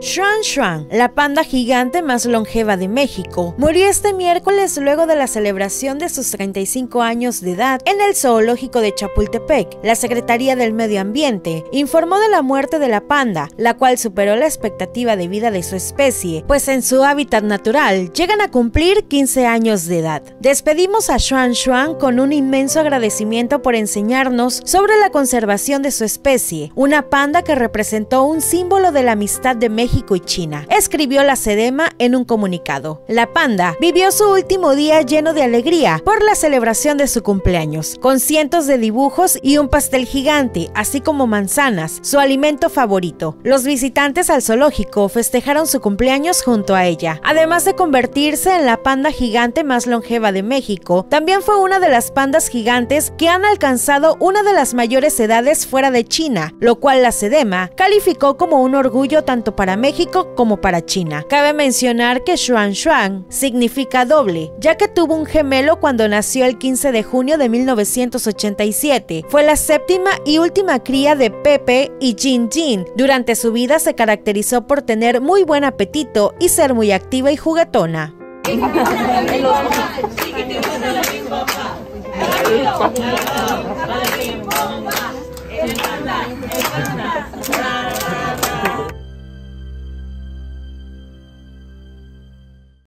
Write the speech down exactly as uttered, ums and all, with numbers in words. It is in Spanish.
Xuan Xuan, la panda gigante más longeva de México, murió este miércoles luego de la celebración de sus treinta y cinco años de edad en el zoológico de Chapultepec. La Secretaría del Medio Ambiente informó de la muerte de la panda, la cual superó la expectativa de vida de su especie, pues en su hábitat natural llegan a cumplir quince años de edad. Despedimos a Xuan Xuan con un inmenso agradecimiento por enseñarnos sobre la conservación de su especie, una panda que representó un símbolo de la amistad de México México y China, escribió la SEDEMA en un comunicado. La panda vivió su último día lleno de alegría por la celebración de su cumpleaños, con cientos de dibujos y un pastel gigante, así como manzanas, su alimento favorito. Los visitantes al zoológico festejaron su cumpleaños junto a ella. Además de convertirse en la panda gigante más longeva de México, también fue una de las pandas gigantes que han alcanzado una de las mayores edades fuera de China, lo cual la SEDEMA calificó como un orgullo tanto para México como para China. Cabe mencionar que Xuan Xuan significa doble, ya que tuvo un gemelo cuando nació el quince de junio de mil novecientos ochenta y siete. Fue la séptima y última cría de Pepe y Jin Jin. Durante su vida se caracterizó por tener muy buen apetito y ser muy activa y juguetona.